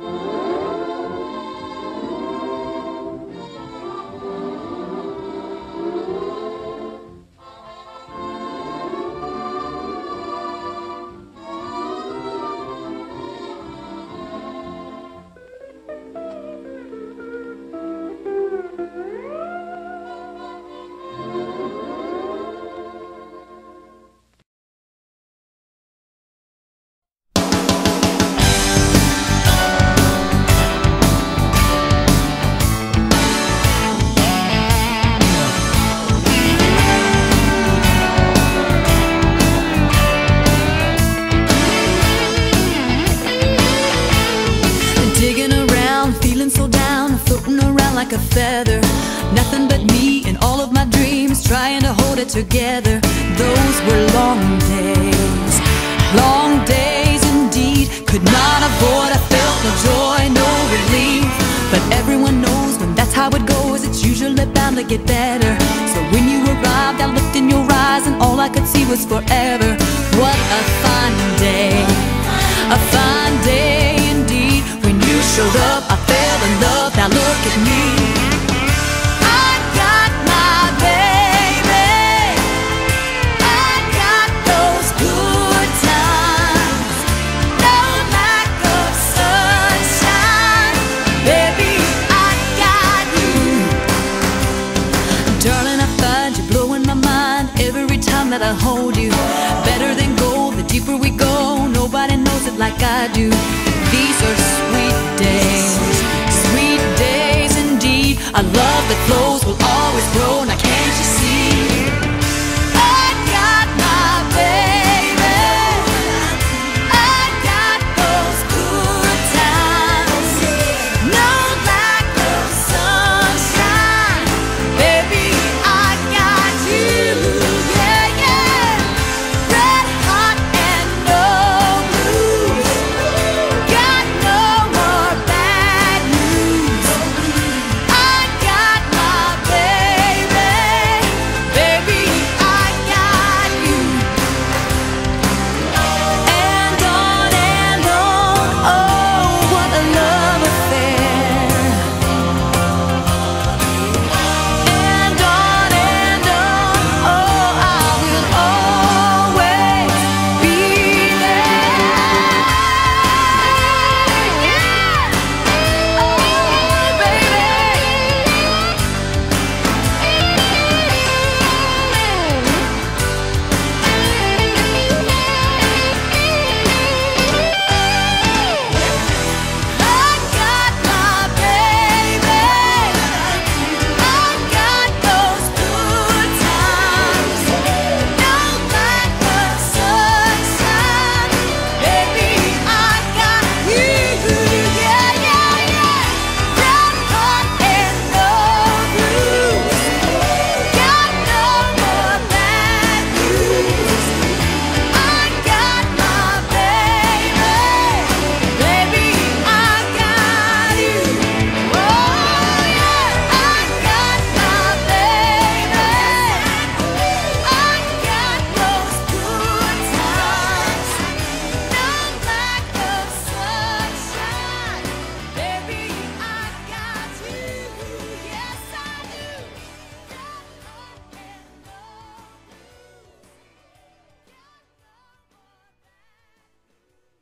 Like a feather, nothing but me and all of my dreams, trying to hold it together. Those were long days indeed. Could not avoid, I felt no joy, no relief. But everyone knows when that's how it goes, it's usually bound to get better. So when you arrived, I looked in your eyes and all I could see was forever. What a fine day, a fine day indeed. When you showed up, I fell in love. Now look at me, I got my baby, I got those good times, no lack of sunshine. Baby, I got you. Darling, I find you blowing my mind every time that I hold you. Better than gold, the deeper we go, nobody knows it like I do. These are sweet days, sweet days indeed. A love that flows will always grow.